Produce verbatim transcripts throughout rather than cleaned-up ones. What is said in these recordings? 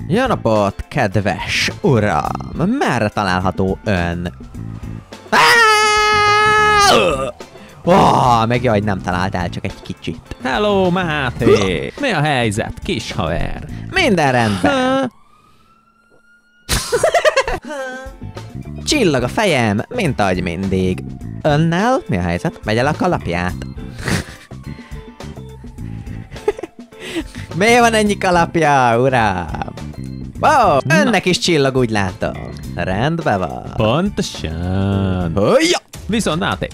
Jó napot, kedves uram! Merre található ön? Oh, meg jaj, nem talált el, csak egy kicsit. Hello, Máté! Mi a helyzet, kis haver? Minden rendben. Csillag a fejem, mint ahogy mindig. Önnel? Mi a helyzet? Megy el a kalapját? Miért van ennyi kalapja, uram? Wow, önnek is csillag, úgy látom. Rendben van. Pontosan. Hújja! Viszont Máté.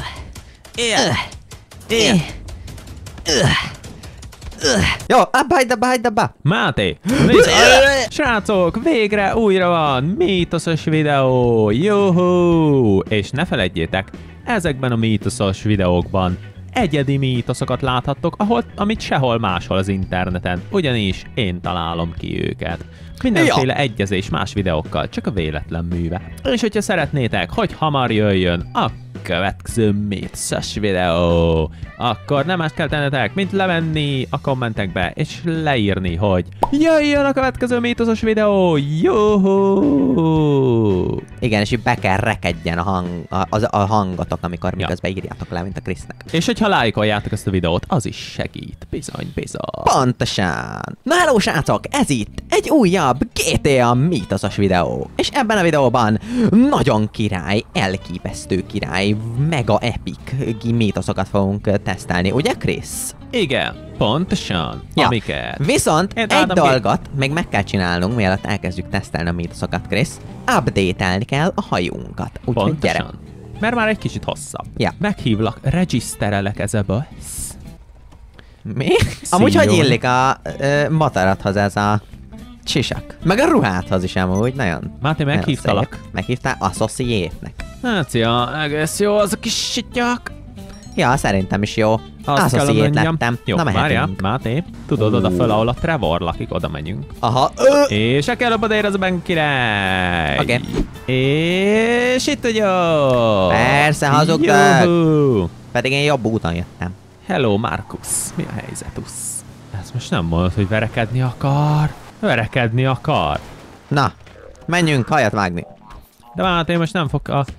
Jó, abba, hagyd abba, hagyd abba. Máté, nézd, srácok, végre újra van mítoszos videó, juhú! És ne feledjétek, ezekben a mítoszos videókban egyedi mítoszokat láthattok, ahol, amit sehol máshol az interneten, ugyanis én találom ki őket. Mindenféle ja. egyezés más videókkal, csak a véletlen műve. És hogyha szeretnétek, hogy hamar jöjjön a következő mítoszos videó, akkor nem ezt kell tennetek, mint lemenni a kommentekbe, és leírni, hogy jöjjön a következő mítoszos videó, juhú! Igen, és így be kell rekedjen a, hang, a, a, a hangotok, amikor ja. miközben írjátok le, mint a Krisznek. És hogyha lájkoljátok ezt a videót, az is segít, bizony, bizony. Pontosan! Na hello srácok, ez itt egy újabb gé té á mítoszos videó. És ebben a videóban nagyon király, elképesztő király, mega epic mítoszokat fogunk tesztelni, ugye Krisz? Igen, pontosan, ja. amiket. Viszont Én egy dolgot ki. még meg kell csinálnunk, mielőtt elkezdjük tesztelni a mítoszokat, Krisz. Update-elni kell a hajunkat, úgyhogy gyere. Mert már egy kicsit hosszabb. Ja. Meghívlak, regiszterelek ezebe. Mi? Amúgy hogy illik a ö, motorodhoz ez a sisak? Meg a ruhádhoz is amúgy, nagyon. Máté, meghívtalak. Meghívtál Associate-nek. Hát ja, egész jó az a kis sityak. Ja, szerintem is jó. Associate lettem. Jó, na várjál, Máté, tudod, oda föl, ahol a Trevor lakik, oda megyünk. Aha. És se kell abba az a Ben király. Oké. Okay. És itt vagyok. Persze, hazugtad. Pedig én jobb úton jöttem. Hello, Markus. Mi a helyzetusz? Ez most nem mondod, hogy verekedni akar. Verekedni akar. Na, menjünk hajat vágni. De Máté most nem fog a...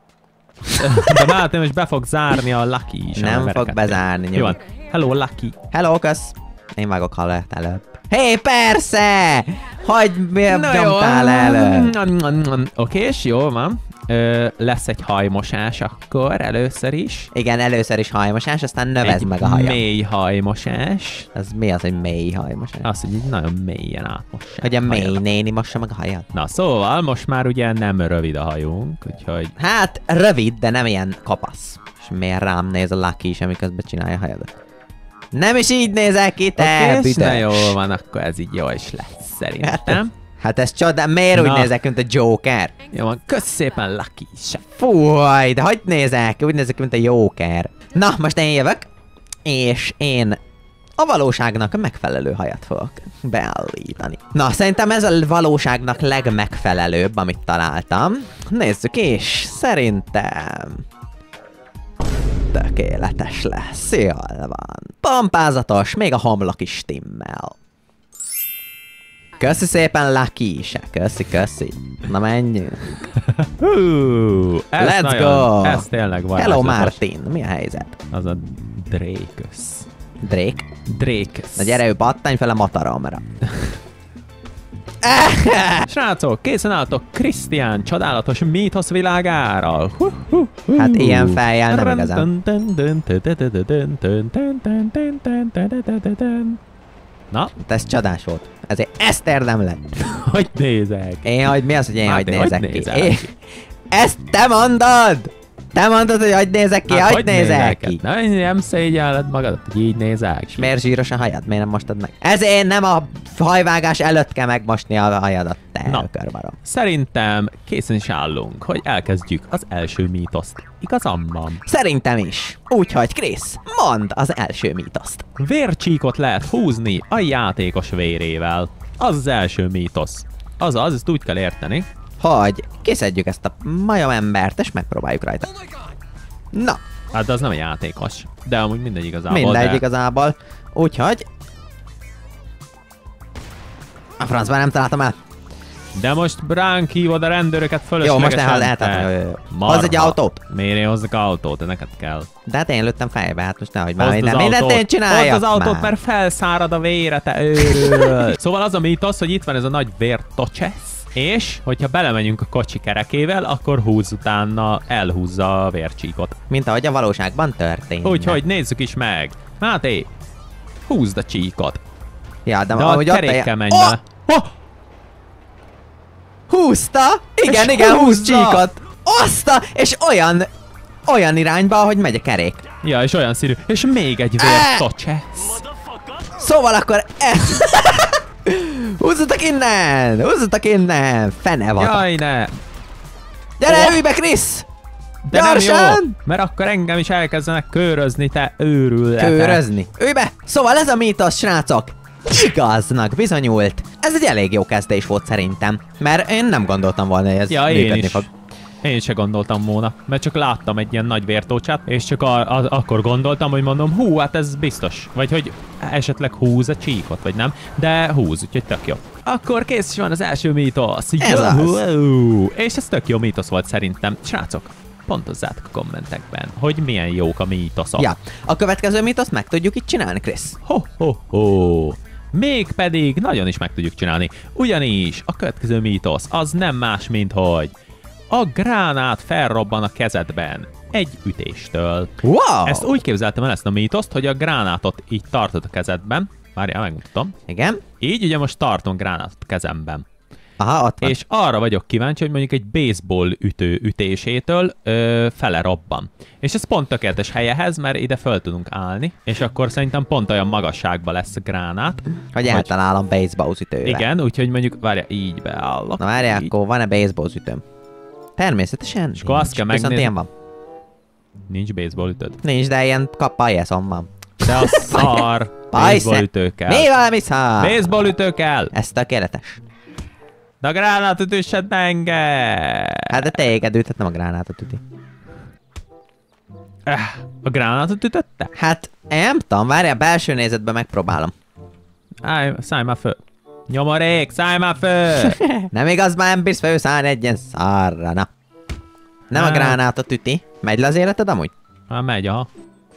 De Máté most be fog zárni a Lucky is. Nem fog bezárni. Jó van. Hello, Lucky. Hello, kösz. Én vágok hajat előbb. Hé, hey, persze! Hagyd, miért nyomtál előtt? Oké, és jó van. Ö, lesz egy hajmosás akkor először is. Igen, először is hajmosás, aztán növezd meg a hajam. Mély hajmosás. Ez mi az, hogy mély hajmosás? Az, hogy így nagyon mélyen átmossák. Hogy a mély néni mossa meg a hajat. Na szóval, most már ugye nem rövid a hajunk, úgyhogy... Hát, rövid, de nem ilyen kapasz. És miért rám néz a Lucky is, amiközben csinálja a hajadat? Nem is így nézel ki, te büdös. Na jól van, akkor ez így jó is lesz szerintem. Hát, hát ez csoda, miért Na. úgy nézek, mint a Joker? Jó van, kösz szépen, Lucky is. Fúj, de hogy nézek? Úgy nézek, mint a Joker. Na, most én jövök, és én a valóságnak megfelelő hajat fogok beállítani. Na, szerintem ez a valóságnak legmegfelelőbb, amit találtam. Nézzük is, szerintem... tökéletes lesz, jól van. Pompázatos, még a homlok is stimmel. Köszi szépen, Lucky is. Köszi, köszi. Na menjünk. Hú, ez Let's nagyon, go! Ez tényleg van. Hello Martin, mi a helyzet? Az a Drake-ös. Drake? Drake-ös. Na gyere, ő pattanj fel a motoromra. Srácok, készen álltok Krisztián csodálatos mítosz világára. Hát ilyen fejjel nem igazán. Na? Ez csodás volt. Ezért ezt érdemlek. Hogy nézek? Én, hogy mi az, hogy én hát hogy én nézek hogy ki? nézel Én... ki? Ezt te mondod! Te mondod, hogy hogy nézek ki, hát, hogy, hogy nézek ki? Nem, nem szégyelled magadat, hogy így nézek. És miért zsíros a hajad? Miért nem mostad meg? Ezért nem a hajvágás előtt kell megmosni a hajadat, te körbarom. Szerintem készen is állunk, hogy elkezdjük az első mítoszt. Igazam van? Szerintem is. Úgyhogy Krisz, mondd az első mítoszt. Vércsíkot lehet húzni a játékos vérével. Az az első mítosz. Azaz, ezt úgy kell érteni, hogy kiszedjük ezt a majomembert, és megpróbáljuk rajta. Na. Hát az nem a játékos, de amúgy mindegy igazából. Mindegy de... igazából. Úgyhogy... A francban nem találtam el. De most ránk hívod a rendőröket fölöslegesen. Jó, most ne lehet. Hozz egy autót. Miért én hozzak autót? De neked kell. De hát én lőttem fejbe, hát most nehogy már Hozd minden, az mindent autót. én csináljak. Hozd az autót, már. mert felszárad a vére, te őrül. Szóval az a mítosz, hogy itt van ez a nagy vértocsesz, és hogyha belemegyünk a kocsi kerekével, akkor húz utána, elhúzza a vércsíkot. Mint ahogy a valóságban történt. Úgyhogy nézzük is meg. Máté, húzd a csíkot. Ja, de, De ahogy a ott kerékkel menj oh! bele. Oh! Húzta? Igen, És igen, húz húzza. csíkot. Oszta! És olyan, olyan irányba, ahogy megy a kerék. Ja, és olyan színű. És még egy vértocsesz. Szóval akkor ez... Húzzatok innen! Húzzatok innen! Fene van. Jaj, ne! Gyere, Oh. ülj be, Krisz! De nem jó, Gyorsan! mert akkor engem is elkezdenek körözni, te őrületek. Körözni. Ülj be! Szóval ez a mítosz, srácok, igaznak bizonyult. Ez egy elég jó kezdés volt szerintem. Mert én nem gondoltam volna, hogy ez Ja, én működni is. fog. Én se gondoltam volna, mert csak láttam egy ilyen nagy vértócsát, és csak a, a, akkor gondoltam, hogy mondom, hú, hát ez biztos. Vagy hogy esetleg húz a csíkot, vagy nem, de húz, úgyhogy tök jó. Akkor kész is van az első mítosz. Ez az. Jó. És ez tök jó mítosz volt szerintem. Srácok, pontozzátok a kommentekben, hogy milyen jók a mítoszok. Ja, a következő mítoszt meg tudjuk itt csinálni, Krisz. Ho, ho, ho. Mégpedig nagyon is meg tudjuk csinálni. Ugyanis a következő mítosz az nem más, mint hogy a gránát felrobban a kezedben egy ütéstől. Wow! Ezt úgy képzeltem el ezt a mítoszt, hogy a gránátot így tartod a kezedben. Várjál, megmutatom. Igen? Így ugye most tartom gránátot a kezemben. Aha, ott van. És arra vagyok kíváncsi, hogy mondjuk egy baseball ütő ütésétől ö, fele robban. És ez pont tökéletes helyehez, mert ide föl tudunk állni, és akkor szerintem pont olyan magasságban lesz a gránát. Hogy eltalálom baseball ütővel. Igen, úgyhogy mondjuk, várja, így beállok. Na várjál, így. akkor van-e baseball ütőm? Természetesen. És akkor azt kell Viszont megnézni- ilyen van. Nincs baseball ütőd. Nincs, de ilyen kappajeszom van. De a szar baseball ütő kell. Mi valami szar? Baseball ütő kell. Ez tökéletes. De a gránátot üssed engem. Hát de téged üthet, nem a gránátot üti. Eh, A gránátot ütötte? Hát, én nem tudom, várjál, belső nézetben megpróbálom. Állj, szállj már föl. Nyomorék, szállj már föl. Nem igaz, már nem bírsz felszállni egy ilyen szarra, na. Nem a Hát. gránátot üti. Megy le az életed amúgy? Már megy, aha.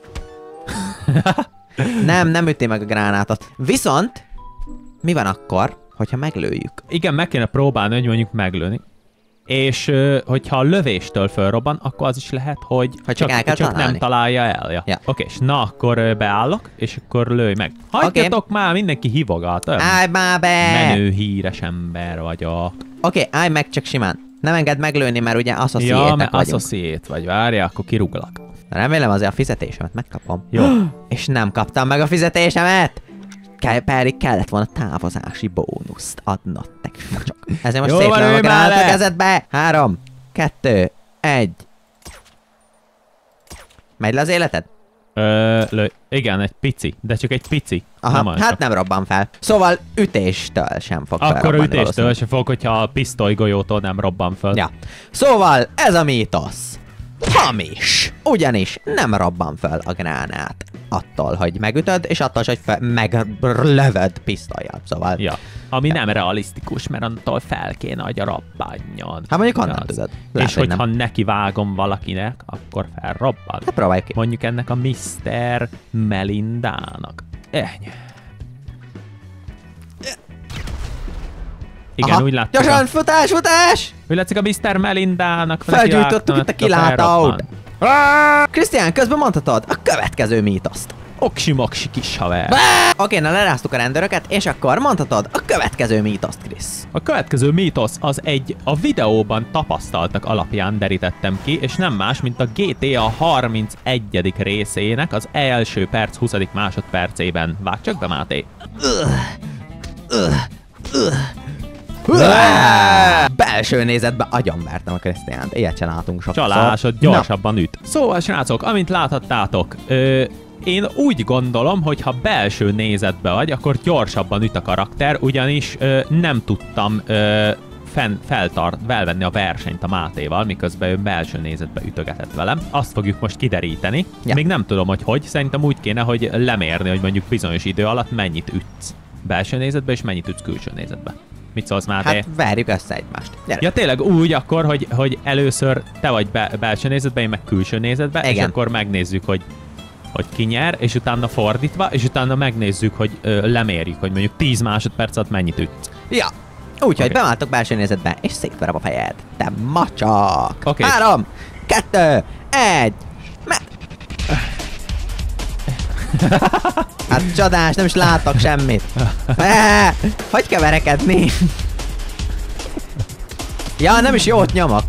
Nem, nem üti meg a gránátot. Viszont, mi van akkor, hogyha meglőjük? Igen, meg kéne próbálni, hogy mondjuk meglőni. És ö, hogyha a lövéstől fölrobban, akkor az is lehet, hogy Hogy csak el kell csak találni. nem találja el. Ja. Ja. Oké, és na akkor ö, beállok, és akkor lőj meg. Hagyjatok okay. már, mindenki hívogat. Olyan Állj már be! menő, híres ember vagyok. Oké, okay, állj meg csak simán. Nem engedd meglőni, mert ugye Ja, asszociétek mert vagyunk. associate vagy, várjál, akkor kirúglak. Remélem azért a fizetésemet megkapom. Jó. És nem kaptam meg a fizetésemet! Ke- pedig kellett volna távozási bónuszt adnod nekünk csak. Ezért most Jó szép van, lövök ülj rá már a le! kezedbe! Három, kettő, egy. Megy le az életed? Ö, lő. Igen, egy pici, de csak egy pici. Aha, nem olyan hát sok. nem robban fel. Szóval ütéstől sem fog Akkor felrobbanni ütéstől valószínűleg. se fog, hogyha a pisztolygolyótól nem robban föl. Ja. Szóval ez a mítosz hamis. Ugyanis nem robban fel a gránát attól, hogy megütöd, és attól, hogy fe- meglövöd pisztolyjal. Szóval, Ja. Ami nem realisztikus, mert attól fel kéne, hogy a robbanjon. hát mondjuk honnan Igaz? tudod? Lehet, És hogy hogyha nem. neki vágom valakinek, akkor felrobban. Hát próbáljuk ki. Mondjuk ennek a miszter Melindának. Ennyi. Igen, Aha. úgy látszik. Gyorsan, A, futás, futás! úgy látszik a miszter Melindának. Felgyújtottuk itt a kilátót. felrobban. Krisztián, közben mondhatod a következő mítoszt. Oksi-moksi kis haver. Oké, na leráztuk a rendőröket, és akkor mondhatod a következő mítoszt, Krisz. A következő mítosz az egy a videóban tapasztaltak alapján derítettem ki, és nem más, mint a gé té á harmincegyedik részének az első perc huszadik másodpercében. Vágj csak be, Máté! Belső nézetbe agyonvertem a Krisztiánt. Ilyet sem látunk sokszor. Csalásod gyorsabban üt. Szóval, srácok, amint láthattátok, ö, én úgy gondolom, hogy ha belső nézetbe vagy, akkor gyorsabban üt a karakter, ugyanis ö, nem tudtam ö, fenn, feltart, felvenni a versenyt a Mátéval, miközben ő belső nézetbe ütögetett velem. Azt fogjuk most kideríteni. Ja. Még nem tudom, hogy hogy. Szerintem úgy kéne, hogy lemérni, hogy mondjuk bizonyos idő alatt mennyit ütsz. belső nézetbe, és mennyit ütsz külső nézetbe. Mit szólsz, Máté? Hát verjük össze egymást. Gyere. Ja tényleg úgy akkor, hogy, hogy először te vagy be, belső nézetbe, én meg külső nézetbe, Igen. és akkor megnézzük, hogy, hogy ki nyer, és utána fordítva, és utána megnézzük, hogy ö, lemérjük, hogy mondjuk tíz másodperc alatt mennyit ütsz. Ja. Úgyhogy Oké. beváltok belső nézetbe, és szétverem a fejed. Te macsak. Oké. Három, kettő, egy, meg... Hát csodás, nem is látok semmit. Eee, hogy kell verekedni? Ja, nem is jót nyomok.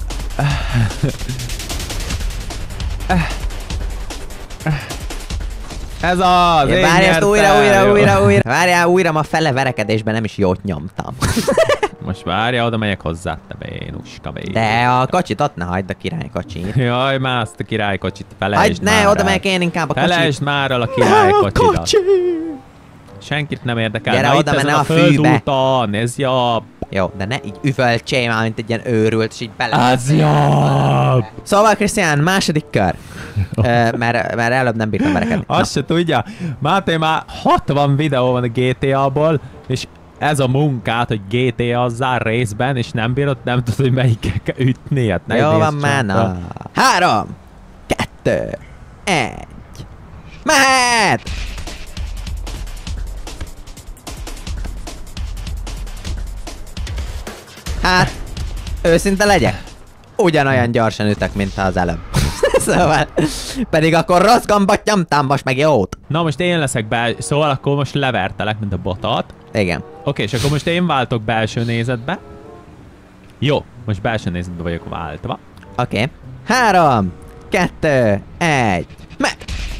Ez az! Ja, várj, ezt újra, újra, újra, újra. Várjál, újra ma fele verekedésben nem is jót nyomtam. Most várja, oda megyek hozzá, te bénuska bénuska. De a kocsit ott ne hagyd, a király kocsit. Jaj, már azt a királykocsit, felejtsd Hagyd, már ne, el. oda megyek én inkább a kocsit. Felejtsd már el a Ne, a királykocsidat. kocsi! Senkit nem érdekel. Gyere Na, oda, itt ezen menne a a fűbe. földúton, ez jobb. Jó, de ne így üvöltsél már, mint egy ilyen őrült, és így bele... Ez jobb. Szóval, Krisztián, második kör. Ö, mert, mert előbb nem bírtam verekedni. Azt se tudja. Máté, már hatvan videó van a gé té á-ból, és ez a munkát, hogy gé té á-zár részben, és nem bírod, nem tudod, hogy melyikkel kell ütni. Hát ne Jó nézd van csak már, be. na. Három, kettő, egy. Mehet! Hát, őszinte legyek? Ugyanolyan gyorsan ütök, mint az előbb. Szóval, pedig akkor rossz gombot nyomtam, most meg jót. Na most én leszek bel... Szóval akkor most levertelek, mint a botat. Igen. Oké, és akkor most én váltok belső nézetbe. Jó, most belső nézetbe vagyok váltva. Oké. Okay. Három, kettő, egy. Meg!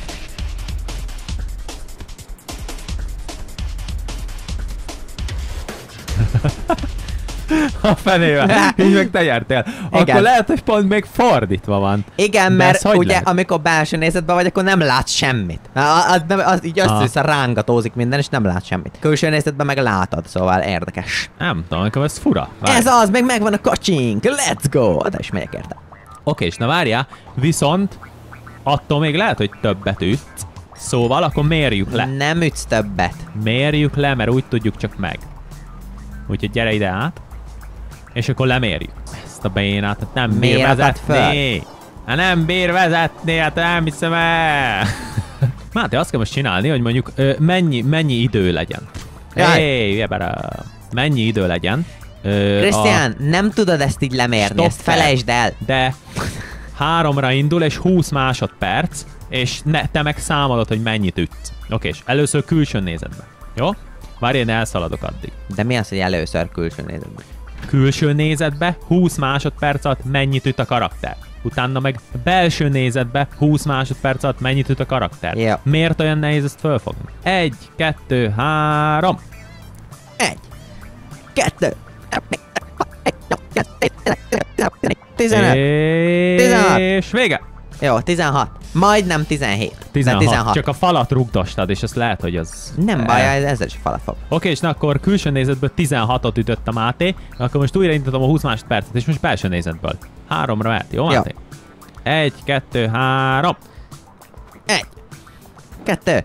A fenével. Így meg te nyertél. Akkor Igen. lehet, hogy pont még fordítva van. Igen, De ez mert hogy ugye lehet? amikor belső nézetben vagy, akkor nem látsz semmit. Az, az, nem- az így Aha. össze-vissza rángatózik minden, és nem látsz semmit. Külső nézetben meg látod, szóval érdekes. Nem tudom, nekem ez fura. Várj. Ez az, még megvan a kocsink, let's go! Oda is megyek érte. Oké, és na várjál, viszont attól még lehet, hogy többet ütsz. Szóval akkor mérjük le. Nem ütsz többet. Mérjük le, mert úgy tudjuk csak meg. Úgyhogy gyere ide át. És akkor lemérjük. Ezt a bénát, hát nem bír Miért akad vezetni. Hát nem bír vezetni, hát nem hiszem el. Máté, azt kell most csinálni, hogy mondjuk ö, mennyi, mennyi idő legyen. Jaj. Hé, jebere. Mennyi idő legyen. Ö, Krisztián, nem tudod ezt így lemérni, Stop ezt felejtsd el. De háromra indul, és húsz másodperc, és ne, te meg számolod, hogy mennyit ütsz. Oké, és először külső nézetbe. Jó? Várj, én elszaladok addig. De mi az, hogy először külső nézetben? Külső nézetbe húsz másodperc alatt mennyit üt a karakter. Utána meg belső nézetbe húsz másodperc alatt mennyit üt a karakter. Jó. Miért olyan nehéz ezt fölfogni? Egy, kettő, három. Egy, kettő, tizenöt, tizenhat. És vége. Jó, tizenhat. Majdnem tizenhét. De tizenhat. tizenhat. Csak a falat rugdostad, és azt lehet, hogy az... Nem baj, ez- ezzel is falat fog. Oké, és na akkor külső nézetből tizenhatot ütött a Máté, akkor most újra indítom a húsz másodpercet, és most belső nézetből. Háromra mehet, jó Máté? Egy, kettő, három. Egy, kettő,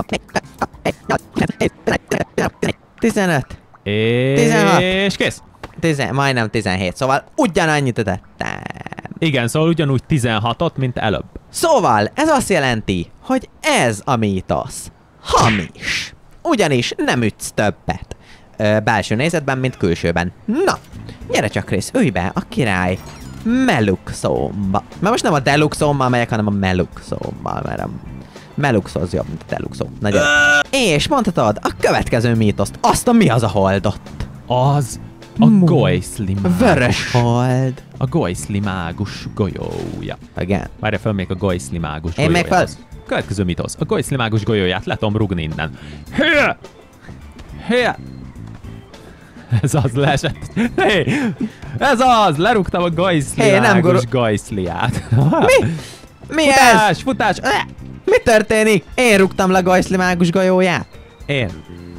tizenöt, És tizenhat. kész. tizen, majdnem tizenhét, szóval ugyanannyit ütöttem. Igen, szóval ugyanúgy tizenhatot, mint előbb. Szóval ez azt jelenti, hogy ez a mítosz hamis. Ugyanis nem ütsz többet ö, belső nézetben, mint külsőben. Na, gyere csak Krisz, ülj be a király Meluxomba. Mert most nem a Deluxommal megyek, hanem a Meluxommal, mert a Meluxhoz jobb, mint a Deluxom. Na gyere. És mondhatod a következő mítoszt, azt a mi az a holdot? Az a Mu. Golyszli mágus. Vörös hold. A Golyszli mágus golyója. Igen. Várja fel még a Golyszli mágus Én még golyójához. Következő mitosz. A Golyszli mágus golyóját le tudom rugni innen. Hülye! Hülye! Ez az leesett. Hé! Ez az! Lerúgtam a Golyszli Hé, nem mágus guru- golyszliát. Mi? Mi ez? Futás! Futás! Eh! Mi történik? Én rúgtam le Golyszli mágus golyóját. Én.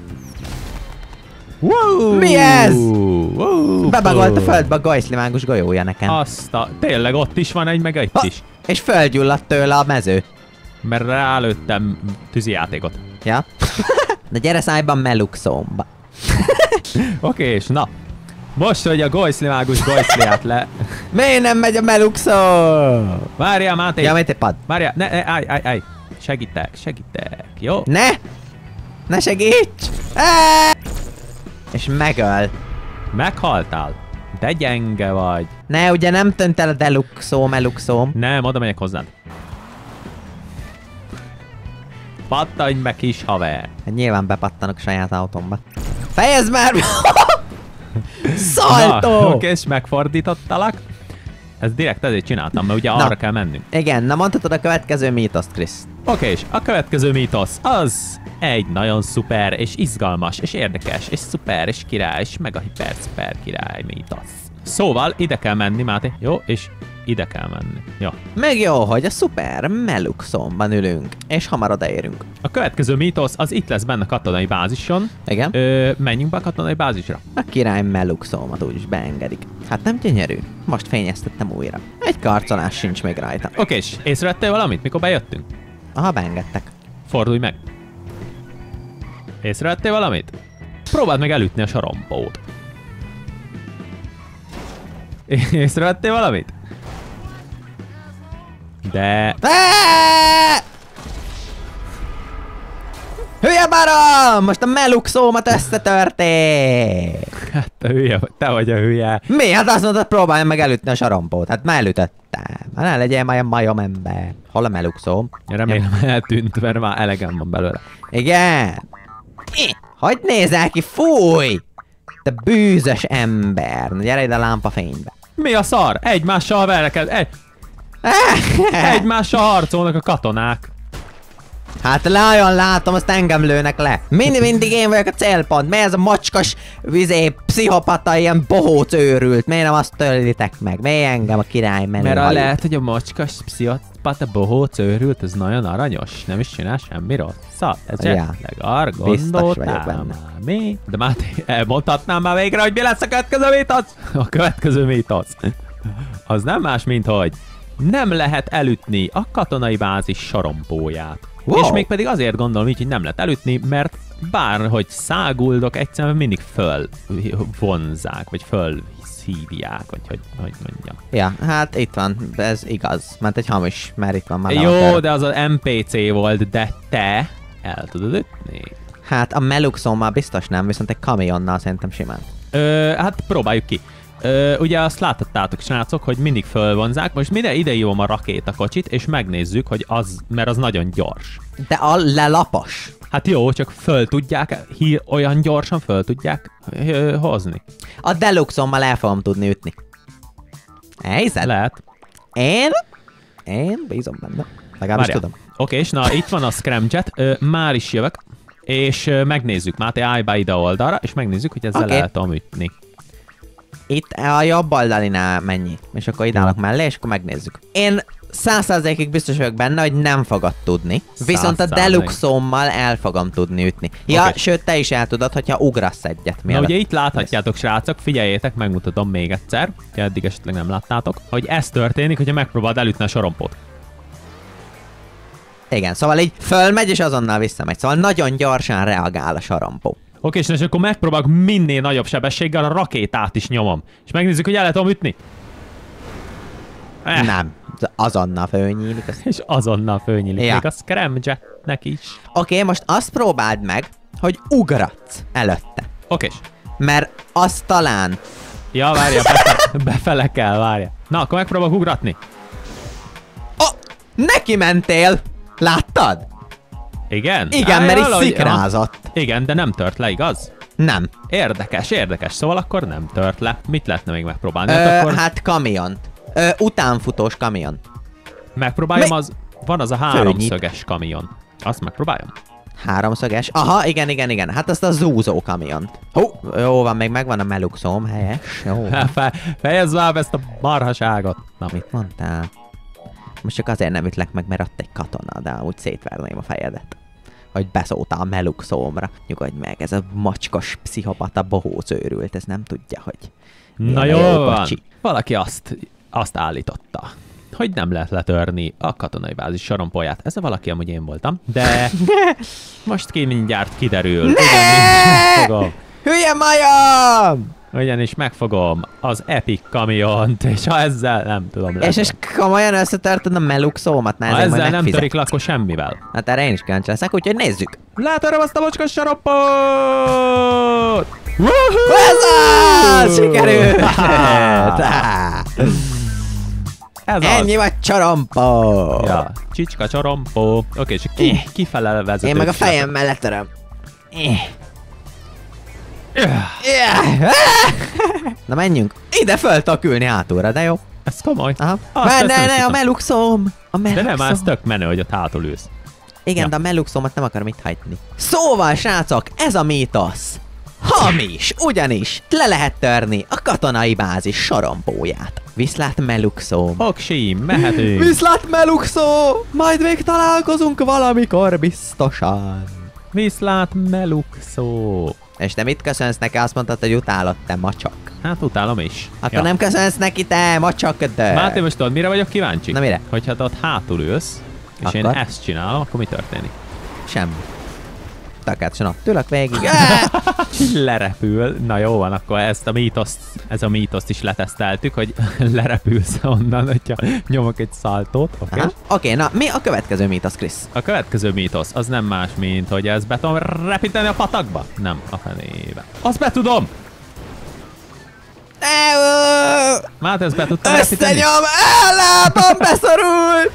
Wow! Mi ez? Wow! Bebagolt a földbe a Golyszli mágus golyója nekem. Azt a... Tényleg ott is van egy, meg itt Ha, is. és földgyulladt tőle a mező. Mert rálőttem tűzijátékot. Ja? Na gyere szájban Meluxomba. Oké, és na. Most, hogy a golyszlimágus golyszliát le... Miért nem megy a Meluxom? Várjál, Máté! Ja, mit egy pad? Várjál, ne, ne, állj, állj, állj! Segítek, segítek, jó? Ne! Ne segíts! Eee! És megöl. Meghaltál? De gyenge vagy. Ne, ugye nem tönt el a Deluxom, Meluxom. Nem, oda megyek hozzád. Pattanj meg, kis haver! Hát nyilván bepattanok saját autómba. Fejezd már! Szaltó! Na, oké, és megfordítottalak. Ez direkt ezért csináltam, mert ugye Na. arra kell mennünk. Igen, na mondhatod a következő mítoszt, Krisz. Oké, és a következő mítosz az egy nagyon szuper, és izgalmas, és érdekes, és szuper, és király, és mega hiper szuper király mítosz. Szóval ide kell menni, Máté, jó? És ide kell menni. Jó. Meg jó, hogy a szuper Meluxomban ülünk, és hamar odaérünk. A következő mítosz az itt lesz benne a katonai bázison. Igen? Ö, menjünk be a katonai bázisra. A király Meluxomat úgyis beengedik. Hát nem gyönyörű? Most fényeztettem újra. Egy karcolás sincs még rajta. Oké, és észrevettél valamit, mikor bejöttünk? Aha, beengedtek. Fordulj meg. Észrevettél valamit? Próbáld meg elütni a sorompót. Észrevettél valamit? De... Eeeeee! Hülye barom! Most a Meluxomat összetörték! Hát te hülye, vagy, te vagy a hülye. Mi? Hát azt mondod, próbáljam meg elütni a sorompót. Hát már elütöttem. Hát ne legyél már a majom ember. Hol a Meluxom? Remélem eltűnt, mert már elegem van belőle. Igen. Hogy nézel ki? Fúj! Te bűzös ember. Na gyere ide a lámpafénybe. Mi a szar? Egymással verreked, egy... Egymással harcolnak a katonák. Hát lájon, látom, azt engem lőnek le. Mindig, mindig én vagyok a célpont. Miért ez a macskas, vizé, pszichopata, ilyen bohóc őrült? Miért nem azt tölitek meg? Miért engem a király menő Mert a hajú? lehet, hogy a macskas pszichopata bohóc őrült, ez nagyon aranyos. Nem is csinál semmi rosszat. Ez Ja. esetleg arra Biztos vagyok gondoltál benne. már mi? De Máté, elmondhatnám már végre, hogy mi lesz a következő mítosz? A következő mítosz. Az nem más, mint hogy nem lehet elütni a katonai bázis sorompóját. Wow. És mégpedig azért gondolom így, hogy nem lehet elütni, mert bárhogy száguldok, egyszerűen mindig föl vonzák, vagy föl szívják, vagy hogy, hogy mondjam. Ja, hát itt van, ez igaz. Mert egy hamis, mert itt van már. Jó, de az az en pé cé volt, de te el tudod ütni? Hát a Meluxommal biztos nem, viszont egy kamionnal szerintem simán. Ö, hát próbáljuk ki. Ö, ugye azt láthattátok, srácok, hogy mindig fölvonzák, most mire ide hívom a rakétakocsit, és megnézzük, hogy az, mert az nagyon gyors. De a lelapos. Hát jó, csak föl tudják, hí, olyan gyorsan föl tudják ö, hozni. A Deluxommal el fogom tudni ütni. Elhiszed? Lehet. Én? Én bízom benne. Legalábbis tudom. Oké, és na itt van a Scramjet, ö, már is jövök, és ö, megnézzük, Máté, állj be ide oldalra, és megnézzük, hogy ezzel Oké. lehet tudom ütni. Itt a jobb oldalinál mennyi. És akkor ide állok mellé, és akkor megnézzük. Én száz százalékig biztos vagyok benne, hogy nem fogod tudni. Viszont a Száz százalék. Deluxommal el fogom tudni ütni. Ja, Oké. sőt, te is el tudod, hogyha ugrasz egyet. Na mielőtt. ugye itt láthatjátok, srácok, figyeljétek, megmutatom még egyszer, hogy eddig esetleg nem láttátok, hogy ez történik, hogyha megpróbálod elütni a sorompót. Igen, szóval így fölmegy, és azonnal visszamegy. Szóval nagyon gyorsan reagál a sorompó. Oké, és akkor megpróbálok minél nagyobb sebességgel a rakétát is nyomom. És megnézzük, hogy el lehet tudom ütni. Eh, Nem, azonnal fölnyílik. Az... És azonnal fölnyílik Ja. még a Scramjetnek is. Oké, most azt próbáld meg, hogy ugratsz előtte. Oké. Mert az talán... Ja, várja, befele, befele kell, várja. Na, akkor megpróbálok ugratni. Oh, neki mentél! Láttad? Igen? Igen, Á, mert így valahogy- szikrázott. aha. Igen, de nem tört le, igaz? Nem. Érdekes, érdekes. Szóval akkor nem tört le. Mit lehetne még megpróbálni? Ö, Hát akkor hát kamiont. Ö, utánfutós kamion. megpróbáljam mi- az... Van az a háromszöges kamion. Azt megpróbáljam. Háromszöges. Aha, igen, igen, igen. Hát azt a zúzó kamiont. Hú, jó van, még megvan a Meluxom, helyes. Jó. Fe, fejezd már be ezt a marhaságot. Na, Mit mondtál? Most csak azért nem ütlek meg, mert ott egy katona, de amúgy szétverném a fejedet. Hogy beszóltál a Meluxomra. Nyugodj meg, ez a macskos pszichopata bohóc őrült, ez nem tudja, hogy... Na milyen jó jó van. kocsi. Valaki azt, azt állította, hogy nem lehet letörni a katonai bázis sorompóját. Ez a valaki amúgy én voltam, de most ki mindjárt kiderül. Ugyanis megfogom, Hülye majom! ugyanis megfogom az Epic kamiont, és ha ezzel nem tudom letörni. És és komolyan összetörted a meluxómat? Na, Ha ezért majd ezzel nem megfizet. törik le, akkor semmivel. Hát erre én is kíváncsi leszek, úgyhogy nézzük. Letöröm azt a mocskos sorompót! Ez az! Sikerült! Ez az. Ennyi vagy csorompó! Ja, csicska csorompó. Oké, és ki, kifele vezető. Én meg a fejemmel letöröm. Na menjünk. Ide föl tudok ülni hátulra, de jó. Ez komoly. Aha. Azt Ne, ezt ne, nem ne, a tudtam. meluxóm! A De meluxóm. nem, ez tök menő, hogy ott hátul ülsz. Igen, Ja. de a meluxómat nem akarom itt hagyni. Szóval, srácok, ez a mítosz. Hamis, ugyanis le lehet törni a katonai bázis sorompóját. Viszlát meluxóm. Oksi, mehetünk. Viszlát meluxó! Majd még találkozunk valamikor biztosan. Viszlát meluxó. És te mit köszönsz neki? Azt mondtad, hogy utálod, te macsak. Hát utálom is. Akkor nem köszönsz neki, te macsak, de... Máté, most tudod, mire vagyok kíváncsi? Na mire? Hogyha te ott hátul ülsz, és Akkor? én ezt csinálom, akkor mi történik? Semmi. Takácson ott ülök végig. Lerepül. Na jó van, akkor ezt a mítoszt, ez a mítoszt is leteszteltük, hogy lerepülsz onnan, hogyha nyomok egy szaltót, oké? Aha. Oké, na mi a következő mítosz, Krisz? A következő mítosz az nem más, mint hogy ezt be tudom repíteni a patakba? Nem, a fenébe. Azt be tudom! Máté, ezt be tudtam repíteni? Összenyom! A lábam beszorult!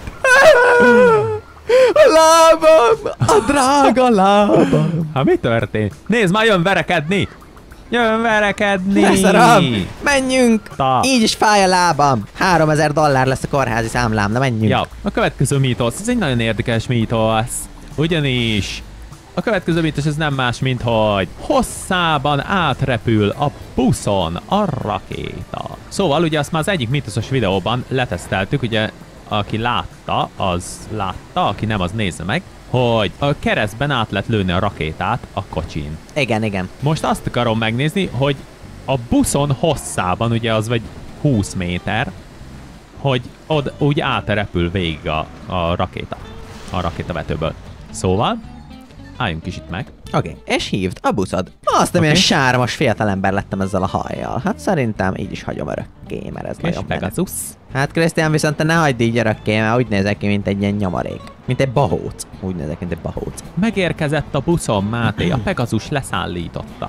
A lábam! A drága lábam! Hát mi történt? Nézd, már jön verekedni! Jön verekedni! Leszarom! Menjünk! Ta. Így is fáj a lábam! háromezer dollár lesz a kórházi számlám, na menjünk! Ja, a következő mítosz, ez egy nagyon érdekes mítosz. Ugyanis a következő mítosz ez nem más, mint hogy hosszában átrepül a buszon a rakéta. Szóval ugye azt már az egyik mítoszos videóban leteszteltük, ugye aki látta, az látta, aki nem, az nézze meg, hogy a keresztben át lehet lőni a rakétát a kocsin. Igen, igen. Most azt akarom megnézni, hogy a buszon hosszában, ugye az vagy húsz méter, hogy od, úgy átrepül végig a, a rakéta, a rakétavetőből. Szóval, álljunk is itt meg. Oké, okay. És hívd a buszod. Azt nem Oké. ilyen sármos fiatalember lettem ezzel a hajjal. Hát szerintem így is hagyom örökké, mert ez És nagyon menő. Pegasus. Hát Krisztián, viszont te ne hagyd így örökké, mert úgy nézek ki, mint egy ilyen nyomarék. Mint egy bahóc. Úgy nézek, mint egy bahóc. Megérkezett a buszon, Máté, a Pegasus leszállította.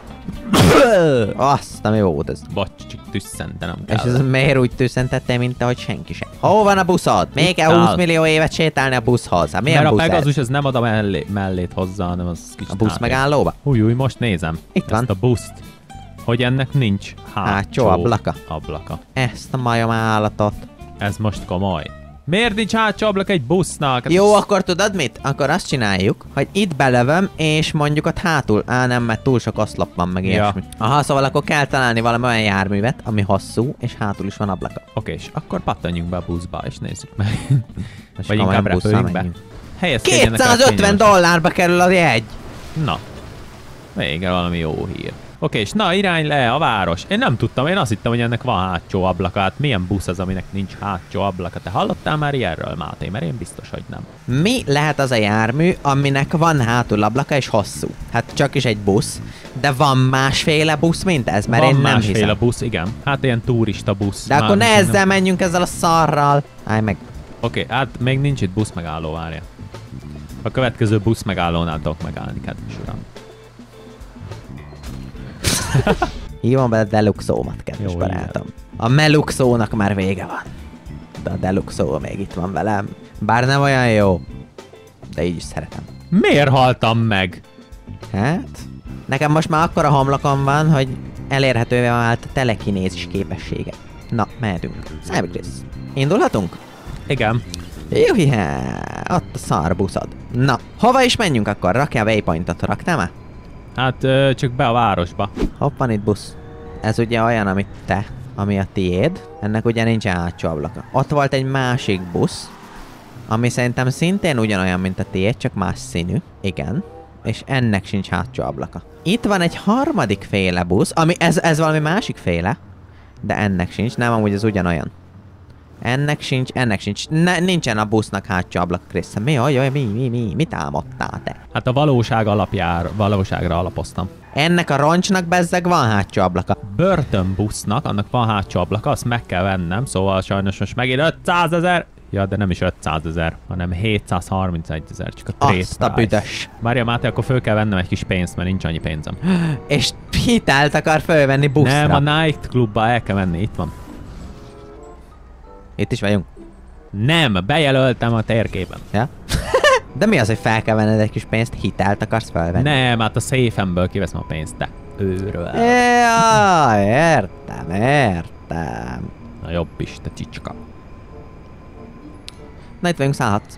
Azt, ami volt ez. Bocs, csak tüsszentem kell. És ez miért úgy tűszentettél, mint ahogy senki sem? Hol van a buszod? Még kell Itt áll. húsz millió évet sétálni a buszhoz. Hát milyen Mert a busz ez? Pegasus ez nem ad a mellé, mellét hozzá, hanem az kis A busz távol. megállóba? Új, új, most nézem. Itt van. Ezt a buszt. Hogy ennek nincs hátsó, Hátsó ablaka. ablaka. Ezt a majom állatot. Ez most komoly. Miért nincs hátsó ablak egy busznak? Hát Jó, ez- akkor tudod mit? Akkor azt csináljuk, hogy itt belövöm, és mondjuk ott hátul. Á, nem, mert túl sok oszlop van, meg Ja. ilyesmi. Aha, szóval akkor kell találni valami olyan járművet, ami hosszú, és hátul is van ablaka. Oké, és akkor pattanjunk be a buszba, és nézzük meg. Most Vagy komolyan inkább busszal repüljünk be. menjünk. Helyezkedjenek el kétszázötven kényelmesen. dollárba kerül a jegy. Na, végre valami jó hír. Oké, és na, irány le a város. Én nem tudtam, én azt hittem, hogy ennek van hátsó ablaka. Hát milyen busz az, aminek nincs hátsó ablaka? Te hallottál már ilyenről, Máté? Mert én biztos, hogy nem. Mi lehet az a jármű, aminek van hátul ablaka és hosszú? Hát csak is egy busz, de van másféle busz, mint ez, mert van én nem másféle hiszem. busz, igen. Hát ilyen turista busz. De akkor ne Mármint, ezzel menjünk ezzel a szarral. Állj meg. Oké, hát még nincs itt busz megálló, várja. A következő busz megállónál tudok megállni, kedves uram. Hívom be a Deluxómat, kedves Jó, barátom. A Meluxónak már vége van. De a Deluxó még itt van velem. Bár nem olyan jó, de így is szeretem. Miért haltam meg? Hát, nekem most már akkora homlokom van, hogy elérhetővé vált a telekinézis képessége. Na, mehetünk. Szállj, Krisz. Indulhatunk? Igen. Juhihá, ott a szar buszod. Na, hova is menjünk akkor? Rakjál waypointot, raktál már? Hát ö, csak be a városba. Hopp, van itt busz. Ez ugye olyan, amit te, ami a tiéd. Ennek ugye nincs hátsó ablaka. Ott volt egy másik busz, ami szerintem szintén ugyanolyan, mint a tiéd, csak más színű. Igen. És ennek sincs hátsó ablaka. Itt van egy harmadik féle busz, ami ez, ez valami másik féle, de ennek sincs, nem, amúgy ez ugyanolyan. Ennek sincs, ennek sincs. Ne, nincsen a busznak hátsó ablak, Krisz. Mi, jaj, jaj, mi, mi, mi, mit álmodtál te? Hát a valóság alapjár, valóságra alapoztam. Ennek a roncsnak bezzeg van hátsó ablaka. Börtönbusznak, annak van hátsó ablaka, azt meg kell vennem, szóval sajnos most megint ötszázezer. Ja, de nem is ötszázezer, hanem hétszázharmincegyezer, csak a trade Azt a büdös. Mária Máté, akkor föl kell vennem egy kis pénzt, mert nincs annyi pénzem. És hitelt akar fölvenni buszra. Nem, a Night Clubba el kell menni, itt van. Itt is vagyunk. Nem, bejelöltem a térképen. Ja? De mi az, hogy fel kell venned egy kis pénzt, hitelt akarsz felvenni? Nem, hát a széfemből kiveszem a pénzt, te őről. Ja, értem, értem. Na jobb is, te csicska. Na itt vagyunk, szállhatsz.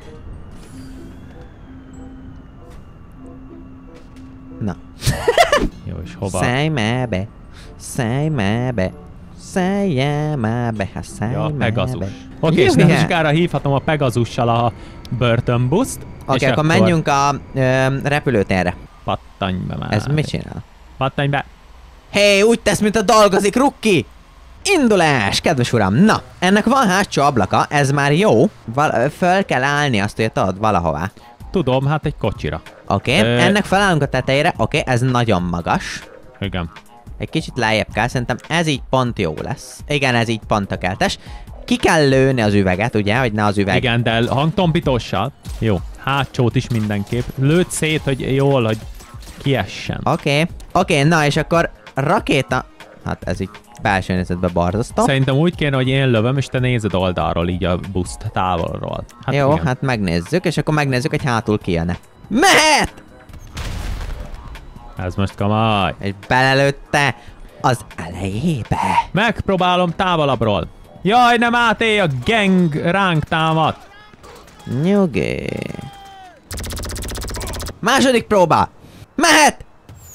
Na. Jó, és hova? Szállj már be, szállj már be, szállj már be, ha szállj Ja, már Pegazus. be. Oké, és Igen. nem sokára hívhatom a Pegasussal a börtönbuszt. Oké, és okay, akkor menjünk a ö, repülőtérre. Pattanj be már. Ez mit csinál? Pattanj be. Hé, hey, úgy tesz, mint a dolgozik, Rukki! Indulás, kedves uram! Na, ennek van hátsó ablaka, ez már jó. Val föl kell állni, azt ugye tudod, valahová. Tudom, hát egy kocsira. Oké, okay. Ö- ennek felállunk a tetejére, oké, okay, ez nagyon magas. Igen. Egy kicsit lejjebb kell, szerintem ez így pont jó lesz. Igen, ez így pont tökéletes. Ki kell lőni az üveget, ugye, hogy ne az üveg... Igen, de hangtompítóssal. Jó, hátsót is mindenképp. Lőd szét, hogy jól, hogy kiessen. Oké, okay. oké, okay, na és akkor rakéta... Hát ez így belső nézetben barzasztó. Szerintem úgy kéne, hogy én lövöm, és te nézed oldalról, így a buszt távolról. Hát jó, igen. hát megnézzük, és akkor megnézzük, hogy hátul ki jönne. Mehet! Ez most kamály. És belelőtte az elejébe. Megpróbálom távolabbról. Jaj, nem áté, a gang ránk támad. Nyugi. Második próba. Mehet!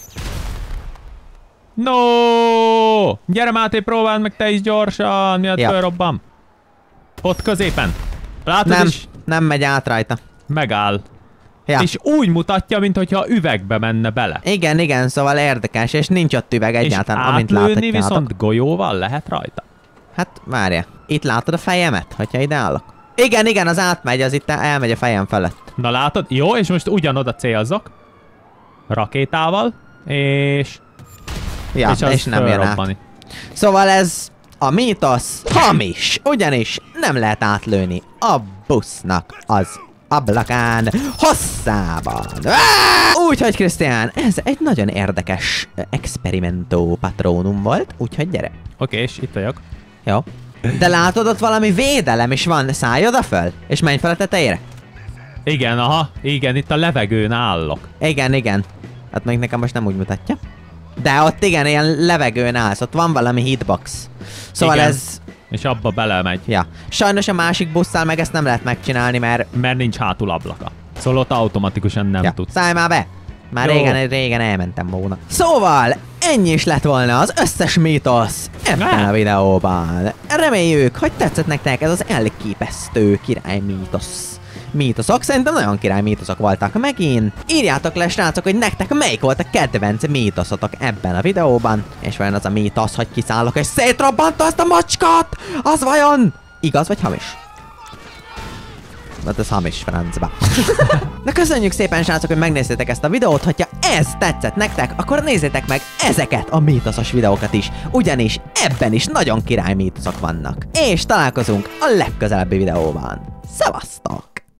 No! Gyere Máté, próbáld meg te is gyorsan, miatt Ja. fölrobban. Ott középen. Látod Nem, is? nem megy át rajta. Megáll. Ja. És úgy mutatja, mintha üvegbe menne bele. Igen, igen, szóval érdekes, és nincs ott üveg egyáltalán, és amint átlőni láthatjátok. viszont golyóval lehet rajta. Hát várja, itt látod a fejemet, hogyha ide állok? Igen, igen, az átmegy, az itt elmegy a fejem felett. Na látod? Jó, és most ugyanoda célzok. Rakétával. És... Ja, és, az és nem jön át. fölrobbani. Szóval ez a mítosz hamis, ugyanis nem lehet átlőni a busznak az ablakán hosszában. Úgyhogy Krisztián, ez egy nagyon érdekes experimentó patronum volt, úgyhogy gyere. Oké, és itt vagyok. Jó. De látod, ott valami védelem is van, szállj oda föl, és menj fel a tetejére. Igen, aha, igen, itt a levegőn állok. Igen, igen. Hát még nekem most nem úgy mutatja. De ott igen, ilyen levegőn állsz, ott van valami hitbox. Szóval Igen. ez... És abba belemegy, Ja. Sajnos a másik busszal meg ezt nem lehet megcsinálni, mert... mert nincs hátul ablaka. Szóval ott automatikusan nem Ja. tudsz. Szállj már be! Már Jó. régen, régen elmentem volna. Szóval, ennyi is lett volna az összes mítosz ebben a videóban. Reméljük, hogy tetszett nektek ez az elképesztő király mítosz. Mítoszok, szerintem nagyon király mítoszok voltak megint. Írjátok le, srácok, hogy nektek melyik volt a kedvenc mítoszotok ebben a videóban. És vajon az a mítosz, hogy kiszállok és szétrobbantó ezt a macskát, az vajon igaz vagy hamis? Hát ez hamis, francba. Na köszönjük szépen, srácok, hogy megnéztétek ezt a videót. Hogyha ez tetszett nektek, akkor nézzétek meg ezeket a mítoszos videókat is, ugyanis ebben is nagyon király mítoszok vannak. És találkozunk a legközelebbi videóban. Szevasztok!